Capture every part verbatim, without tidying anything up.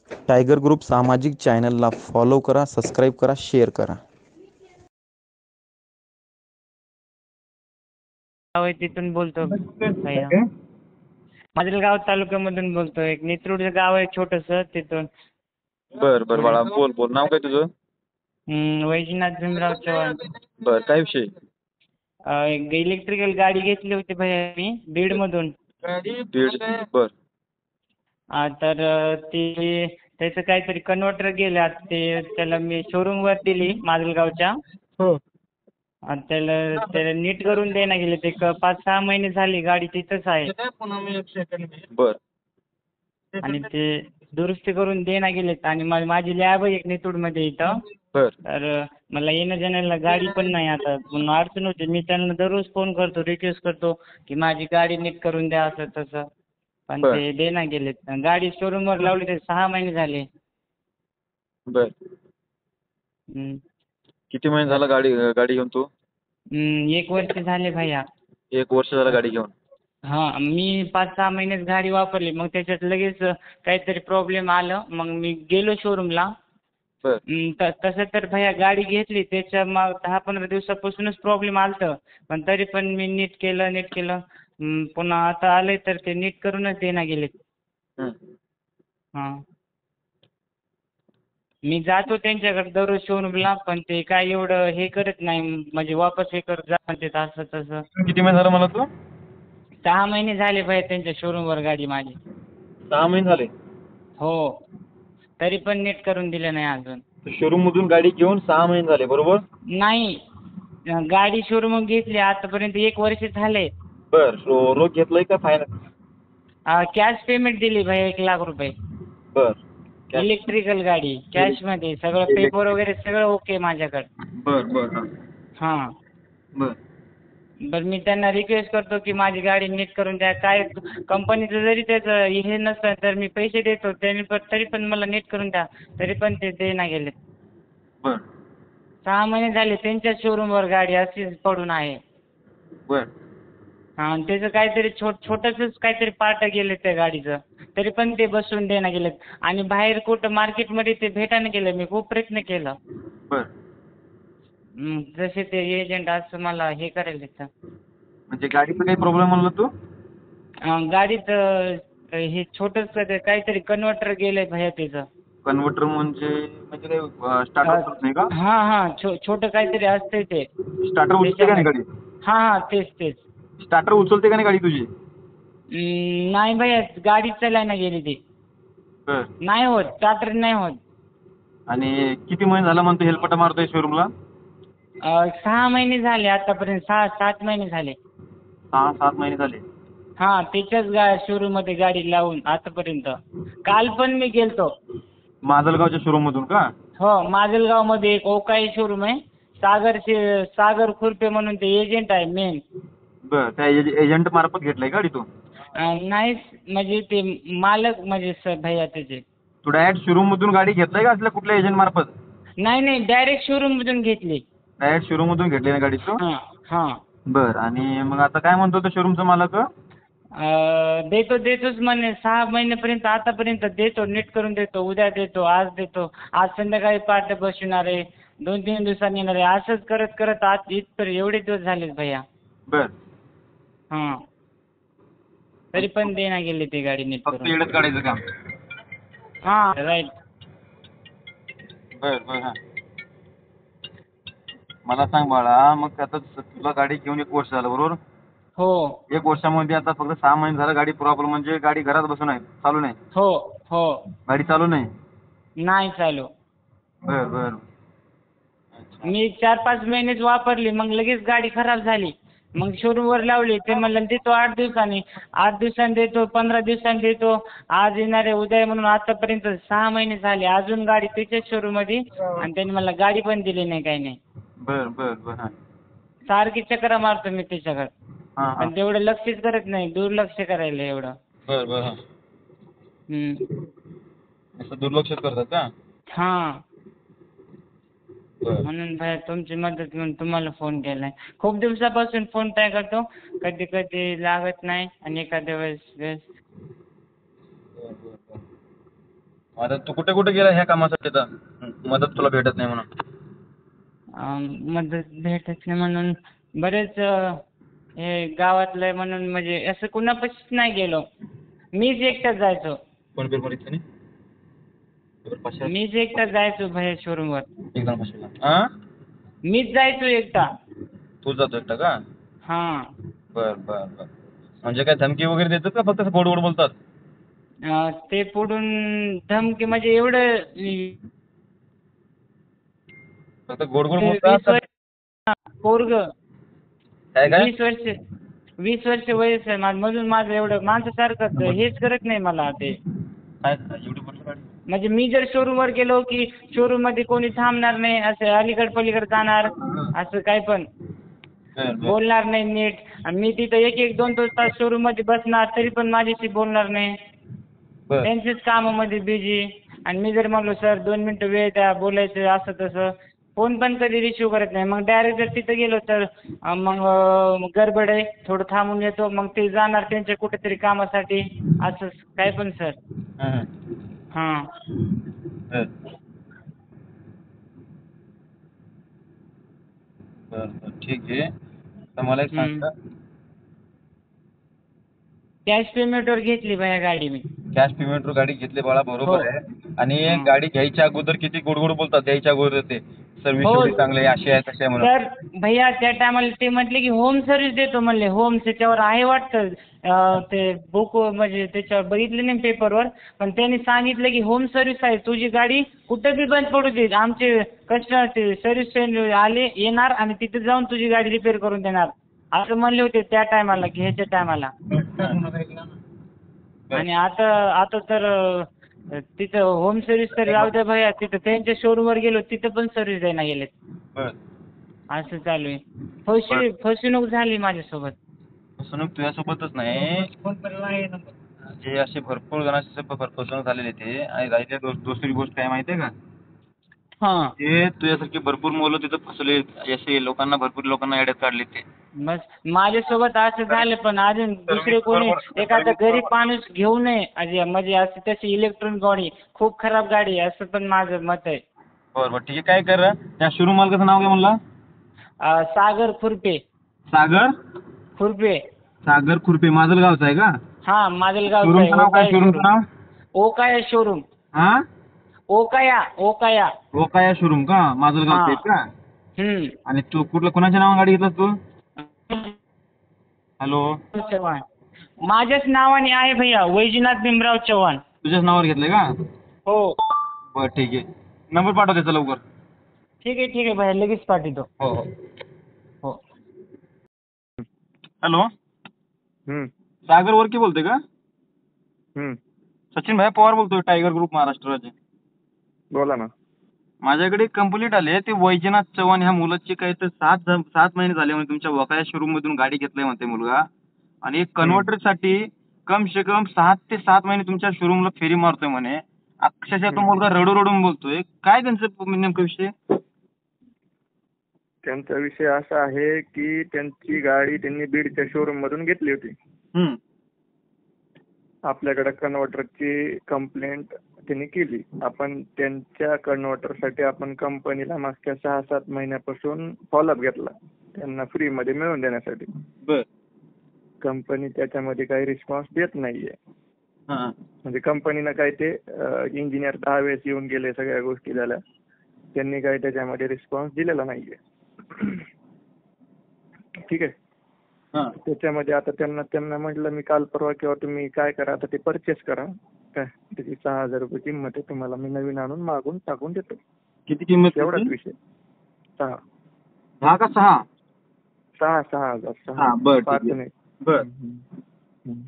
Tiger group सामाजिक चॅनलला follow करा, सबस्क्राईब करा, शेअर करा. गाव आहे तिथून बोलतो भैया. काय? माजलगाव तालुक्यामधून बोलतो. एक नेत्रूडचं गाव आहे छोटंसं तिथून. बर बर बाळा, बोल बोल. नाव काय तुझं? हम्म, वैजनाथ भीमराव चव्हाण. बर, काय विषय? अ, एक इलेक्ट्रिकल गाडी घेतली होती भैया मी बीडमधून. दीड बर अ, तर अ, ती त्याचं काहीतरी कन्व्हर्टर गेलं. आता ते त्याला मी शोरूमवर दिली माजलगावच्या. हो आणि त्याला त्याला नीट करून देणं गेले. ते क- पाच सहा महिने झाली गाडी तिथंच आहे. बर आणि ते दुरुस्ती करून देणं गेलेत. आणि मा- माझी लॅब आहे एक नेतूरमध्ये इथं. बर तर अ, मला येणं जाण्याला गाडी पण नाही आता, म्हणून अडचण होते. मी त्यांना दररोज फोन करतो, रिक्वेस्ट करतो की माझी गाडी नीट करून द्या असं तसं, पण बर ते देणं गेलेत. गाडी शोरूमवर लावली ते सहा महिने झाले. बर हम्म. किती महिने झाला गाडी गाडी घेऊन तू? हम्म, एक वर्ष झाले भैया. एक वर्ष झालं गाडी घेऊन. हां, मी पाच सहा महिन्यात गाडी वापरली. मग त्याच्यात लगेच अ, काहीतरी प्रॉब्लेम आलं. मग मी गेलो शोरूमला. बर हं, त तसं तर भैया गाडी घेतली त्याच्या मग दहा पंधरा दिवसापासूनच प्रॉब्लेम आलं होतं. पण तरी पण मी नीट केलं नीट केलं. हं, पुन्हा आता आलंय तर ते नीट करूनच देणं गेलेत. हं. हां. मी जातो त्यांच्याकडे दररोज शोरूमला, पण ते काय एवढं हे करत नाही, म्हणजे वापस हे करत जा म्हणतात असं तसं. किती महिने झालं मला तू? सहा महिने झाले भैया त्यांच्या शोरूमवर गाडी माझी. सहा महिने झाले. हो. तरी पण नीट करून दिलं नाही अजून. शोरूम मधून गाडी घेऊन सहा महिने झाले बरोबर? नाही, अ, गाडी शोरूमहून घेतली आतापर्यंत एक वर्ष झाले. बर, रो- रोख घेतलंय का फायनान्स? कॅश पेमेंट दिली भाई एक लाख रुपये. बर Cash. इलेक्ट्रिकल गाडी कॅशमध्ये, सगळं पेपर वगैरे सगळं ओके माझ्याकडे. बर बर हा. हां. बर बरं, मी त्यांना रिक्वेस्ट करतो की माझी गाडी नीट करून द्या. काय कंपनीचं जरी त्याचं हे नसतं तर मी पैसे देतो त्यांनी, पण तरी पण मला नीट करून द्या. तरी पण ते देना गेले. बर सहा महिने झाले त्यांच्या शोरूमवर गाडी अशीच पडून आहे. बर हां, आणि त्याचं काहीतरी छोट छोटंसंच काहीतरी पार्ट गेले त्या गाडीचं, तरी पण ते बसवून देणं गेलेत. आणि बाहेर कुठं मार्केटमध्ये ते भेटायला गेलं. मी खूप प्रयत्न केला. बर हं, जसे ते एजंट असं मला हे करायला येतं. म्हणजे गाडीचं काही प्रॉब्लेम म्हणलं तू? अं, गाडीत अं, हे छोटंसं ते काहीतरी कन्व्हर्टर गेलंय भैया त्याचं. कन्व्हर्टर म्हणजे म्हणजे काय स्टार्टर अं, होत नाही का? हां हां, छो छोटं काहीतरी असतंय ते स्टार्टर उचलते का नाही त्याच्यामध्ये. गाडी? हां हां, तेच तेच. स्टार्टर उचलते का नाही गाडी तुझी? अं, नाही भैया, गाडी चालायला गेली ती. बर नाही होत, स्टार्टर नाही होत. आणि किती महिने झालं म्हणतो हेल्पटा मारतोय शोरूमला? अं, सहा महिने झाले आतापर्यंत, सहा सात महिने झाले. सहा सात महिने झाले. हां, त्याच्याच गा शोरूममध्ये गाडी लावून आतापर्यंत. काल पण मी गेलतो. माजलगावच्या शोरूम मधून का? हो, माजलगावमध्ये एक ओकाई शोरूम आहे. सागर शे सागर खुर्पे म्हणून ते एजंट आहे मेन. बर, त्या एजंट मार्फत घेतलाय गाडी तू? नाही, म्हणजे ते मालक म्हणजे स भैया त्याचे. तू डायरेक्ट शोरूम मधून गाडी घेतलाय का असल्या कुठल्या एजंट मार्फत? नाही नाही, डायरेक्ट शोरूममधून घेतली. डायरेक्ट शोरूम मधून घेतली ना गाडी तू? हां हां. बर, आणि मग आता काय म्हणतो तो शोरूमचा मालक? अं, देतो देतोच म्हणे सहा महिन्यापर्यंत. आतापर्यंत देतो, नीट करून देतो, उद्या देतो, आज देतो, आज संध्याकाळी पार्ट बसवणार आहे, दोन तीन दिवसांनी येणार आहे. असंच करत करत आज इथपर्यंत एवढे दिवस झालेत भैया. बर, हां, तरी पण देना गेले ते गाडी नीट फक्त करून. येडच काढायचं काम. हां, राईट. बर बर हा. मला सांग बाळा, मग आता तुला गाडी घेऊन एक वर्ष झालं बरोबर? हो एक वर्षामध्ये आता फक्त सहा महिने झालं गाडी प्रॉब्लेम, म्हणजे गाडी घरात बसून आहे, चालू नाही? हो हो. गाडी चालू नाही? नाही चालू. बर बर मी चार पाच महिनेच वापरली, मग लगेच गाडी खराब झाली. मग शोरूमवर लावली. ते म्हणलं देतो आठ दिवसांनी, आठ दिवसांनी देतो, पंधरा दिवसांनी देतो, आज येणार आहे, उद्या आहे म्हणून आतापर्यंत सहा महिने झाले. अजून गाडी त्याच्याच शोरूममध्ये, आणि त्यांनी मला गाडी पण दिली नाही, काही नाही. बर बर बर हा सारखी चक्रा मारतो मी त्याच्याकडे, हा हा. पण तेवढं लक्षच करत नाही, दुर्लक्ष करायला एवढं. बर बर हा. हम्म. असं दुर्लक्ष करतात का? हां, बर म्हणून भाई तुमची मदत म्हणून तुम्हाला फोन केलाय. खूप दिवसापासून फोन ट्राय करतो, कधी कधी लागत नाही, आणि एखाद्या वेळेस वेळेस बर बर बर. आता तू कुठे कुठे गेला ह्या कामासाठी तर मदत तुला भेटत नाही म्हणून? अं, मदत भेटत नाही म्हणून बरेच अं, हे गावातलं आहे म्हणून म्हणजे असं कुणापाशीच नाही गेलो. मीच एकटाच जायचो. कोण पेपर इथे नाही पेपर पाचशे मीच एकटा जायचो भैया शोरूमवर. एक्झाम पाचशे हा मीच जायचो एकटा. तू जातो एकटा का? हां. बर बर बर म्हणजे काय धमकी वगैरे देतात का फक्त गोड गोड बोलतात? अं, ते पुढून धमकी म्हणजे एवढं अं, फक्त गोड गोड ते बोलतात वीस का? वर्ष पोरग काय काय वीस वर्ष वीस वर्ष वयस आहे माझं म्हणून माझं एवढं माणसासारखंच हेच करत नाही मला ते. काय एवढी मोठी गाडी? म्हणजे मी जर शोरूमवर गेलो की शोरूम मध्ये कोणी थांबणार नाही, असं अलीकड पलीकडे जाणार, असं काय पण बर बर बोलणार नाही नीट. आणि मी तिथं एक एक दोन दोन तास शोरूम मध्ये बसणार तरी पण माझ्याशी बोलणार नाही. बर त्यांच्याच कामामध्ये बिझी. आणि मी जर म्हणलो सर दोन मिनिटं वेळ द्या बोलायचं असं तसं, फोन पण कधी रिसिव्ह करत नाही. मग डायरेक्ट जर तिथं गेलो तर अं, मग अं, गडबड आहे थोडं थांबून येतो, मग ते जाणार त्यांच्या कुठेतरी कामासाठी, असं काय पण सर. हा, हा. हां. बर बर बर ठीक आहे. तर मला एक हम्म. सांगा कॅश पेमेंटवर घेतली भैया गाडी मी. कॅश पेमेंटवर गाडी घेतली बाळा बरोबर हो. आहे. आणि हं. गाडी घ्यायच्या अगोदर किती गोड गोड बोलतात द्यायच्या अगोदर ते सर्व्हिस हो एवढी चांगली आहे अशी आहे तशी आहे म्हणून. सर भैया त्या टायमाला ते म्हटले की होम सर्व्हिस देतो म्हणले. होम त्याच्यावर आहे वाटतं अं, ते बुक म्हणजे त्याच्यावर बघितले नाही पेपरवर, पण त्यांनी सांगितलं की होम सर्व्हिस आहे, तुझी गाडी कुठं बी बंद पडू दे, आमचे कस्टमर ते सर्व्हिस आले येणार आणि तिथे जाऊन तुझी गाडी रिपेअर करून देणार, असं म्हणले होते त्या टायमाला घ्यायच्या टायमाला. आणि आता आता तर अं, तिथं होम सर्व्हिस तर राहू द्या भैया, तिथं त्यांच्या शोरूमवर गेलो तिथं पण सर्व्हिस द्यायला गेलेत. बर असं चालू आहे. फसवी फसवणूक झाली माझ्यासोबत. फसवणूक तुझ्यासोबतच नाही जे असे भरपूर जणांची फसवणूक झालेली ते. आणि राहिली दु- दुसरी गोष्ट काय माहिती आहे का? हां. ते तुझ्यासारखी भरपूर मुलं तिथं फसले असे लोकांना भरपूर लोकांना येड्यात काढले ते. बस माझ्यासोबत असं झालं, पण अजून दुसरे कोणी एखादा गरीब माणूस घेऊ नये अजे म्हणजे असं त्याची इलेक्ट्रॉनिक गाडी खूप खराब गाडी आहे असं पण माझं मत आहे. बरं बरं ठीक आहे. काय कर त्या शोरूम मालकाचं नाव काय म्हणला? अं, सागर खुरपे. सागर खुरपे. सागर खुरपे माजलगावचा आहे का? हां माजलगावचा आहे. शोरूमचं नाव काय? ओकाया शोरूमचं शोरूम. नाव ओकाया शोरूम. हा ओकाया ओकाया. ओकाया शोरूम का माजलगावचं आहे का? हम्म. आणि तू कुठलं कोणाच्या नावाने गाडी घेतलास तू? हॅलो चव्हाण. माझ्याच नावाने आहे भैया, वैजनाथ भीमराव चव्हाण. तुझ्याच नावावर घेतलंय का? हो. बरं ठीक आहे. नंबर पाठव त्याचा लवकर. ठीक आहे ठीक आहे भैया, लगेच पाठवतो. हो हो हो. हॅलो हम्म, सागर वरकी बोलतोय का? हम्म. सचिन भाई पवार बोलतोय टायगर ग्रुप महाराष्ट्राचे. बोला ना. माझ्याकडे कंप्लीट आले ते वैजनाथ चव्हाण ह्या मुलाची काही तर सात जण- सात महिने झाले म्हणजे तुमच्या वकाया शोरूम मधून गाडी घेतलाय म्हणते मुलगा. आणि कन्व्हर्टर साठी कम से कम सात ते सात महिने तुमच्या शोरूमला फेरी मारतोय म्हणे. अक्षरशः तो मुलगा रडू रडून बोलतोय. काय त्यांचं नेमकं विषय? त्यांचा विषय असा आहे की त्यांची गाडी त्यांनी बीडच्या शोरूम मधून घेतली होती. हम्म आपल्याकडे कन्व्हर्टरची कंप्लेंट त्यांनी केली. आपण त्यांच्या कन्व्हर्टरसाठी आपण कंपनीला मागच्या सहा सात महिन्यापासून फॉलोअप घेतला त्यांना फ्री मध्ये मिळवून देण्यासाठी. बर कंपनी त्याच्यामध्ये काही रिस्पॉन्स देत नाहीये. हा म्हणजे कंपनीनं काय ते इंजिनियर दहा वेळेस येऊन गेले, सगळ्या गोष्टी झाल्या, त्यांनी काही त्याच्यामध्ये रिस्पॉन्स दिलेला नाहीये. ठीक आहे. हा त्याच्यामध्ये आता त्यांना त्यांना म्हटलं मी काल परवा किंवा तुम्ही काय करा आता ते परचेस करा, काय त्याची सहा हजार रुपये किंमत आहे, तुम्हाला मी नवीन आणून मागून टाकून देतो. किती किंमत? एवढाच विषय. सहा दहा का सहा? सहा सहा हजार हा सहा. बर पाच ठीक आहे. नाही. बर हम्म.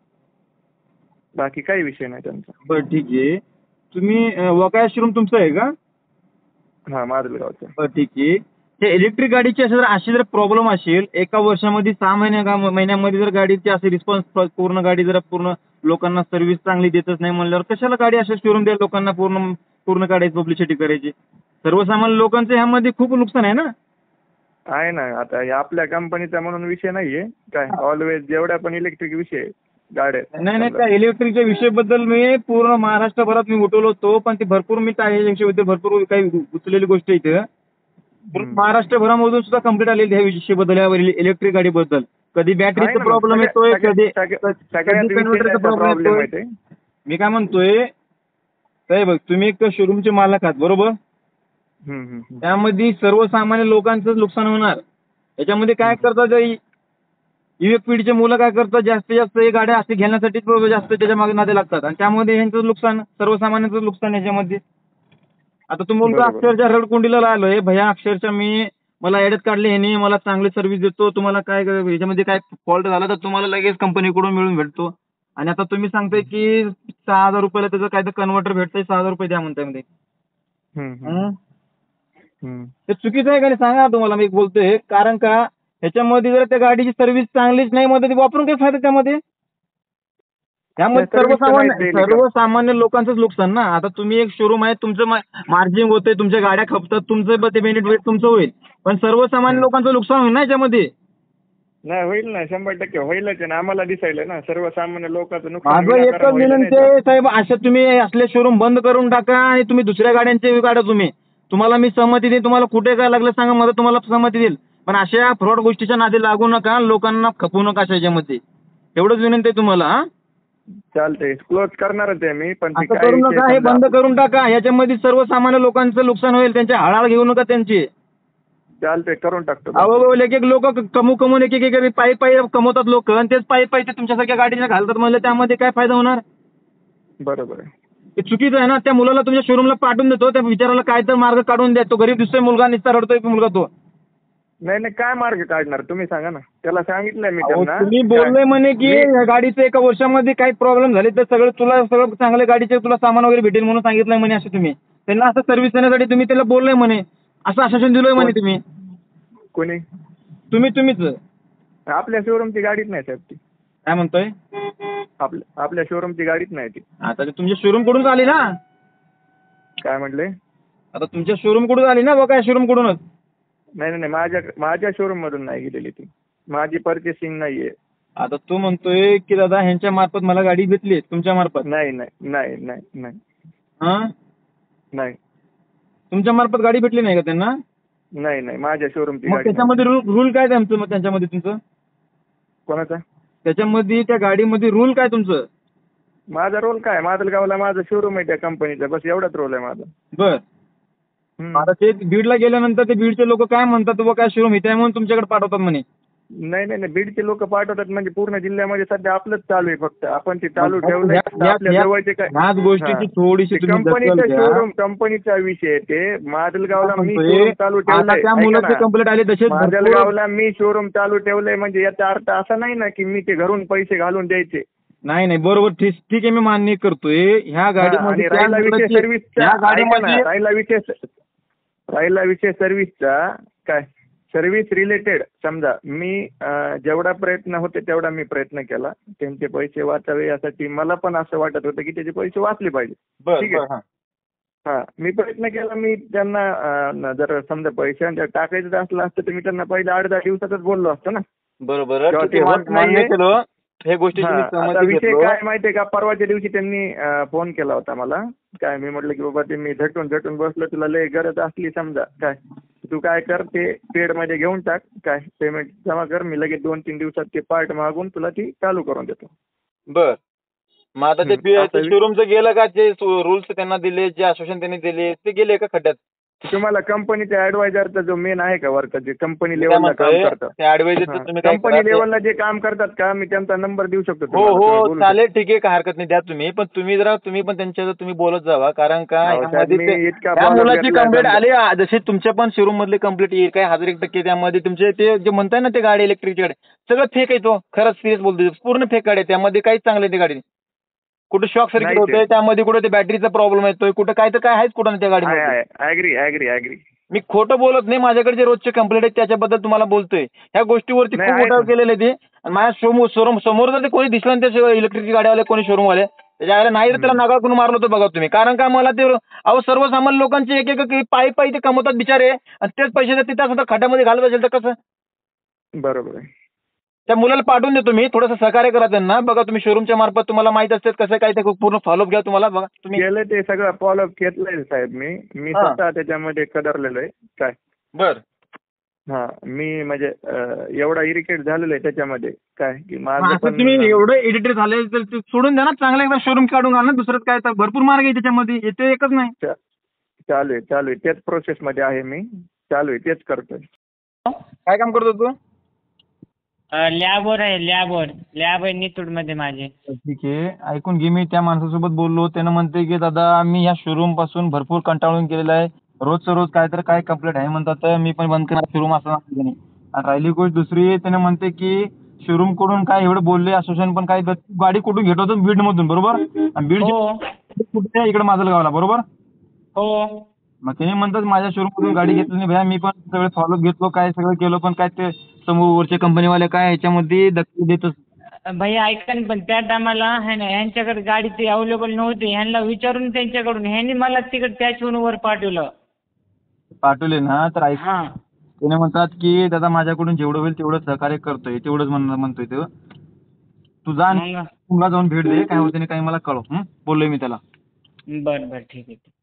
बाकी काही विषय नाही त्यांचा. बर ठीक आहे. तुम्ही अं, वकाया शोरूम तुमचं आहे का? हा माजलगावचा. बर ठीक आहे. हे इलेक्ट्रिक गाडीची असं जर अशी जर प्रॉब्लेम असेल एका वर्षामध्ये सहा महिन्या का- महिन्यामध्ये जर गाडीची असे रिस्पॉन्स पूर्ण गाडी जर पूर्ण लोकांना सर्व्हिस चांगली देतच नाही म्हणल्यावर कशाला गाडी अशा शोरूम द्या लोकांना पूर्ण पूर्ण गाडीची पब्लिसिटी करायची? सर्वसामान्य लोकांचं ह्यामध्ये खूप नुकसान आहे ना. आहे ना. आता हे आपल्या कंपनीचा म्हणून विषय नाहीये काय, ऑलवेज जेवढ्या पण इलेक्ट्रिक विषय गाड्या. नाही नाही त्या इलेक्ट्रिकच्या विषयाबद्दल मी पूर्ण महाराष्ट्रभरात मी उठवलो होतो, पण ते भरपूर मी त्या विषयाबद्दल भरपूर काही उचललेली गोष्ट इथे पूर्ण महाराष्ट्रभरामधून सुद्धा कंप्लीट आलेली ह्या विषयाबद्दल, या इलेक्ट्रिक गाडीबद्दल. कधी बॅटरीचा प्रॉब्लेम येतोय, कधी कन्व्हर्टरचा प्रॉब्लेम येतोय. मी काय म्हणतोय साहेब, बघ तुम्ही एक शोरूमचे मालक आहात बरोबर, त्यामध्ये सर्वसामान्य लोकांचं नुकसान होणार. याच्यामध्ये काय करतात युवक पिढीचे मुलं, काय करतात जास्तीत जास्त हे गाड्या असे घेण्यासाठी जास्त त्याच्या मागे नादे लागतात आणि त्यामध्ये यांचं नुकसान, सर्वसामान्यांचं नुकसान याच्यामध्ये. आता तो मुलगा अक्षरशः रडकुंडीला आलोय, भैया अक्षरशः मी मला ऍडच काढले ह्यानी, मला चांगली सर्व्हिस देतो, तुम्हाला काय याच्यामध्ये काय फॉल्ट झाला तर तुम्हाला लगेच कंपनीकडून मिळून भेटतो. आणि आता तुम्ही सांगताय की सहा हजार रुपयाला त्याचं काय तर कन्व्हर्टर भेटतंय, सहा हजार रुपये द्या म्हणताय मध्ये. ते चुकीचं आहे का नाही सांगा तुम्हाला मी बोलतोय. कारण का ह्याच्यामध्ये जर त्या गाडीची सर्व्हिस चांगलीच नाही मध्ये वापरून काय फायदा त्यामध्ये. त्यामध्ये सर्वसामान्य सर्वसामान्य लोकांचंच नुकसान ना. आता तुम्ही एक शोरूम आहे, तुमचं मार्जिन होतंय, तुमच्या गाड्या खपतात, तुमचं ते बेनिफिट तुमचं होईल, पण सर्वसामान्य लोकांचं नुकसान होईल ना याच्यामध्ये. नाही होईल ना, शंभर टक्के होईलच ना. आम्हाला दिसायला ना सर्वसामान्य लोकांचं नुकसान. माझं एकच विनंती आहे साहेब, अशा तुम्ही असले शोरूम बंद करून टाका आणि तुम्ही दुसऱ्या गाड्यांचे काढा. तुम्ही तुम्हाला मी सहमती देईन, तुम्हाला कुठे काय लागलं सांगा, मला तुम्हाला सहमती देईल, पण अशा फ्रॉड गोष्टीच्या नादी लागू नका, लोकांना खपवू नका अशा याच्यामध्ये. एवढंच विनंती आहे तुम्हाला. हा चालतंय, क्लोज करणारच आहे मी, पण असं करू नका, हे बंद करून टाका. याच्यामध्ये सर्वसामान्य लोकांचं नुकसान होईल, त्यांच्या हाळाळ घेऊ नका त्यांची. चालतंय, करून टाकतो. अहो एक एक लोक कमू कमवून एक एक पायी पायी कमवतात लोक, आणि तेच पायी पायी ते तुमच्यासारख्या गाडीने घालतात, म्हणजे त्यामध्ये काय फायदा होणार. बरोबर आहे, हे चुकीचं आहे ना. त्या मुलाला तुमच्या शोरूमला पाठवून देतो, त्या विचाराला काय तर मार्ग काढून द्या. तो गरीब दिसतोय मुलगा, निस्ता रडतोय मुलगा तो. नाही नाही, काय मार्ग काढणार तुम्ही सांगा ना. त्याला सांगितलंय मी त्यांना. तुम्ही बोलले म्हणे की या गाडीचं एका वर्षामध्ये काही प्रॉब्लेम झाले तर सगळं तुला सगळं चांगल्या गाडीचे तुला सामान वगैरे भेटेल म्हणून सांगितलंय म्हणे. असं तुम्ही त्यांना असं सर्व्हिस देण्यासाठी तुम्ही त्याला बोललंय म्हणे, असं आश्वासन दिलंय म्हणे तुम्ही. कोणी? तुम्ही तुम्हीच. आपल्या शोरूमची गाडीच नाही साहेब ती. काय म्हणतोय? आपल्या आपल्या शोरूमची गाडीच नाही ती. आता ते तुमच्या शोरूम कडून आली ना. काय म्हटले? आता तुमच्या शोरूम कडून आली ना, बघा शोरूम कडूनच. नाही नाही, माझ्या माझ्या शोरूम मधून नाही गेलेली ती, माझी पर्चेसिंग नाहीये. आता तू म्हणतोय की दादा ह्यांच्या मार्फत मला गाडी भेटली, तुमच्या मार्फत? नाही नाही नाही नाही नाही. हा नाही, तुमच्या मार्फत गाडी भेटली नाही का त्यांना? नाही नाही, माझ्या शोरूमची मग गाडी. त्याच्यामध्ये रूल रूल काय तुमचं? मग त्यांच्यामध्ये तुमचं कोणाचा? त्याच्यामध्ये त्या गाडीमध्ये रूल काय तुमचं? माझा रोल काय, माजलगावला माझं शोरूम आहे त्या कंपनीचा, बस एवढाच रोल आहे माझा. बर. आता ते बीडला गेल्यानंतर ते बीडचे लोक काय म्हणतात, तो काय शोरूम इथे म्हणून तुमच्याकडे पाठवतात म्हणे. नाही नाही नाही, बीडचे लोक पाठवतात म्हणजे पूर्ण जिल्ह्यामध्ये सध्या आपलंच चालू आहे फक्त. आपण ते चालू ठेवलंय आपल्या जवळचे काय. ह्याच गोष्टीची थोडीशी कंपनीचा शोरूम, कंपनीचा विषय ते. माजलगावला मी शोरूम चालू ठेवलंय. त्या मुलाचे कंप्लेंट आले तसेच. माजलगावला मी शोरूम चालू ठेवलंय म्हणजे याचा अर्थ असा नाही ना की मी ते घरून पैसे घालून द्यायचे. नाही नाही, बरोबर, ठीक ठीक आहे, मी मान्य करतोय. ह्या गाडीमध्ये राहिला विषय सर्व्हिसचा, राहिला विषय राहिला विषय सर्व्हिसचा काय, सर्व्हिस रिलेटेड समजा मी जेवढा प्रयत्न होते तेवढा मी प्रयत्न केला. त्यांचे पैसे वाचावे यासाठी मला पण असं वाटत होतं की त्याचे पैसे वाचले पाहिजे. ठीक आहे, हा मी प्रयत्न केला. मी त्यांना जर समजा पैसे टाकायचं असलं असतं तर मी त्यांना पहिले आठ दहा दिवसातच बोललो असतो ना. बरोबर, हे गोष्टी विषय काय माहितीये का, परवाच्या दिवशी त्यांनी फोन केला होता मला. काय मी म्हटलं की बाबा ते मी झटून झटून बसलो, तुला लय गरज असली समजा काय तू काय कर, ते पेड मध्ये घेऊन टाक, काय पेमेंट जमा कर, मी लगेच दोन तीन दिवसात ते पार्ट मागून तुला ती चालू करून देतो. बर. मग आता ते शोरूमचं गेलं का, जे रूल्स त्यांना दिले, जे आश्वासन त्यांनी दिले ते गेले का खड्ड्यात? तुम्हाला कंपनीच्या ऍडवायझरचा जो मेन आहे का वर्कर, जे कंपनी लेवलला काम करतात, कंपनी लेवलला जे काम करतात का, मी त्यांचा नंबर देऊ शकतो. हो हो चालेल, ठीक आहे, काय हरकत नाही, द्या तुम्ही. पण तुम्ही जरा तुम्ही पण त्यांच्या तुम्ही बोलत जावा, कारण का मुलाची कंप्लेंट आली जशी तुमच्या पण शोरूम मधली कंप्लेंट येईल काय हजार एक टक्के. त्यामध्ये तुमचे ते जे म्हणताय ना ते गाडी इलेक्ट्रिकची गाडी सगळं फेक आहे. तो खरंच सिरियस बोलतो, पूर्ण फेक गाडी आहे. त्यामध्ये काहीच चांगलं आहे. ती गाडी कुठे शॉक सर्किट होतोय, त्यामध्ये कुठे ते बॅटरीचा प्रॉब्लेम येतोय, कुठे काय तर काय आहेच कुठं त्या गाडीमध्ये. ऍग्री ऍग्री ऍग्री मी खोटं बोलत नाही. माझ्याकडे जे रोजचे कंप्लेंट आहेत त्याच्याबद्दल तुम्हाला बोलतोय. ह्या गोष्टीवरती खूप उठाव केलेले ते. माझ्या शोरूम समोर जर ते कोणी दिसलं ना त्या इलेक्ट्रिक गाडीवाले कोणी शोरूमवाले, त्याच्या नाही तर त्याला नागाळ करून मारलं होतं बघा तुम्ही. कारण का मला ते अहो सर्वसामान्य लोकांचे एक एक पायी पायी ते कमवतात बिचारे, आणि तेच पैसे तिथं खड्ड्यामध्ये घालत असेल तर कसं? बरोबर आहे. त्या मुलाला पाठवून देतो मी, थोडंसं सहकार्य करा त्यांना. बघा तुम्ही शोरूमच्या मार्फत तुम्हाला माहित असते कसं काय ते पूर्ण फॉलोअप घ्या तुम्हाला. बघा तुम्ही केलं ते सगळं फॉलोअप घेतलंय साहेब मी मी हा. स्वतः त्याच्यामध्ये कदरलेलो आहे काय. बर हा मी म्हणजे अं, एवढा इरिटेट झालेलो आहे त्याच्यामध्ये काय की माझं असं पण तुम्ही एवढं एडिटेड झाले तर ते सोडून द्या ना, चांगला एकदा शोरूम काढून घाल ना. दुसरंच काय तर भरपूर मार्ग आहे त्याच्यामध्ये, येते एकच नाही. चा- चालू आहे चालू आहे तेच प्रोसेसमध्ये आहे मी. चालू आहे तेच करतोय. काय काम करतो तू? लॅबवर आहे, लॅबवर लॅब आहे नितूरमध्ये माझे. ठीक आहे, ऐकून घे. मी त्या माणसासोबत बोललो, त्यानं म्हणते की दादा मी या शोरूम पासून भरपूर कंटाळून गेलेला आहे. रोजचं रोज काय तर काय कंप्लेंट आहे म्हणतात, तर मी पण बंद करणार शोरूम असं नाही नाही. आणि राहिली गोष्ट दुसरी, त्यानं म्हणते की शोरूम कडून काय एवढं बोलले, असोसिएशन पण काय गाडी कुठून घेत होतो बीड मधून, बरोबर? आणि बीड हो कुठे इकडे माजलगावला, बरोबर? हो मग त्याने म्हणतात माझ्या शोरूम मधून गाडी घेतली नाही भैया. मी पण सगळं फॉलोअप घेतलो, काय सगळं केलं, पण काय ते समोरचे कंपनीवाले काय ह्याच्यामध्ये दखल देतच. भैया ऐका ना, पण त्या टायमाला है ना ह्यांच्याकडे गाडी ती अवेलेबल नव्हती. ह्यांना विचारून त्यांच्याकडून ह्यांनी मला तिकडे त्या शोरूमवर पाठवलं. पाठवले ना तर ऐक, हां त्याने म्हणतात की दादा माझ्याकडून जेवढं होईल तेवढं सहकार्य करतोय, तेवढंच म्हण म्हणतोय तो. तू जा आणि मग तुला जाऊन भेट दे, काय होते नाही काही मला कळव. हं? बोललोय मी त्याला. बरं बरं ठीक आहे.